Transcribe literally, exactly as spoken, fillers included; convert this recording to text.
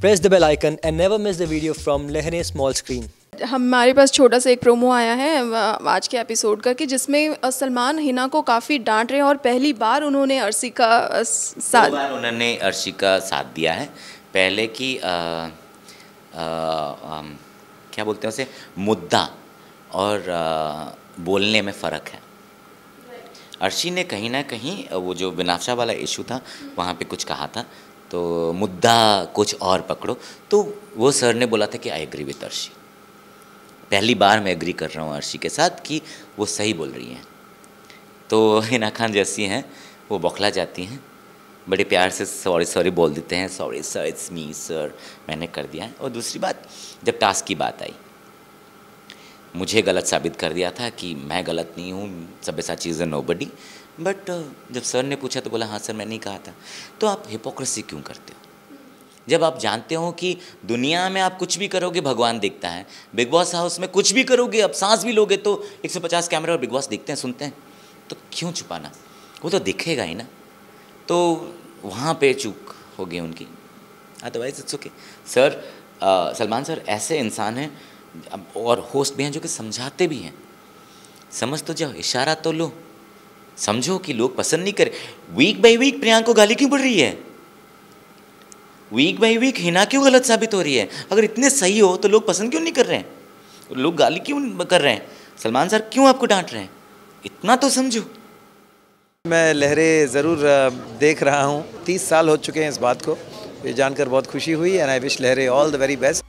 Press the bell icon and never miss the video from Lehre Small Screen. हमारे पास छोटा सा एक promo आया है आज के एपिसोड का कि जिसमें सलमान हिना को काफ़ी डांट रहे हैं और पहली बार उन्होंने अर्शी का साथ बार उन्होंने अर्शी का साथ दिया है। पहले की आ, आ, आ, क्या बोलते हैं उसे, मुद्दा और आ, बोलने में फ़र्क है। अर्शी ने कहीं ना कहीं वो जो बिनाफ्शा वाला इशू था वहाँ पे कुछ कहा था, तो मुद्दा कुछ और पकड़ो, तो वो सर ने बोला था कि आई एग्री विद अर्शी। पहली बार मैं एग्री कर रहा हूँ अर्शी के साथ कि वो सही बोल रही हैं। तो हिना खान जैसी हैं वो बौखला जाती हैं, बड़े प्यार से सॉरी सॉरी बोल देते हैं, sorry sir it's me sir मैंने कर दिया है। और दूसरी बात, जब टास्क की बात आई मुझे गलत साबित कर दिया था कि मैं गलत नहीं हूँ, सब ऐसा चीज़ है नोबडी, बट जब सर ने पूछा तो बोला हाँ सर मैंने ही कहा था। तो आप हिपोक्रेसी क्यों करते हो जब आप जानते हो कि दुनिया में आप कुछ भी करोगे भगवान देखता है, बिग बॉस हाउस में कुछ भी करोगे, अब सांस भी लोगे तो एक सौ पचास कैमरे और बिग बॉस देखते हैं सुनते हैं, तो क्यों छुपाना, वो तो दिखेगा ही ना। तो वहाँ पे चूक हो गई उनकी, otherwise it's okay. Sir Salman sir ऐसे इंसान हैं और होस्ट भी हैं जो कि समझाते भी हैं, समझ तो जाओ, इशारा तो लो, समझो कि लोग पसंद नहीं करें। वीक बाई वीक प्रियांका को गाली क्यों पड़ रही है, वीक बाई वीक हिना क्यों गलत साबित हो रही है? अगर इतने सही हो तो लोग पसंद क्यों नहीं कर रहे हैं, लोग गाली क्यों कर रहे हैं? सलमान सर क्यों आपको डांट रहे हैं, इतना तो समझो। मैं लहरे ज़रूर देख रहा हूँ, तीस साल हो चुके हैं इस बात को, ये जानकर बहुत खुशी हुई एंड आई विश लहरे ऑल द वेरी बेस्ट।